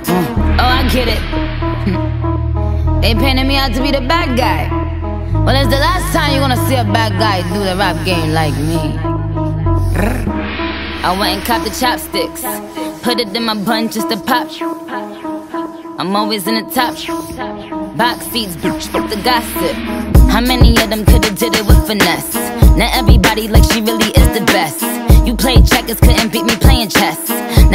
Oh, I get it. They painted me out to be the bad guy. Well, it's the last time you're gonna see a bad guy do the rap game like me. I went and copped the chopsticks, put it in my bun just to pop. I'm always in the top box seats, bitch, fuck the gossip. How many of them could've did it with finesse? Now everybody like she really is the best. You played checkers, couldn't beat me playing chess.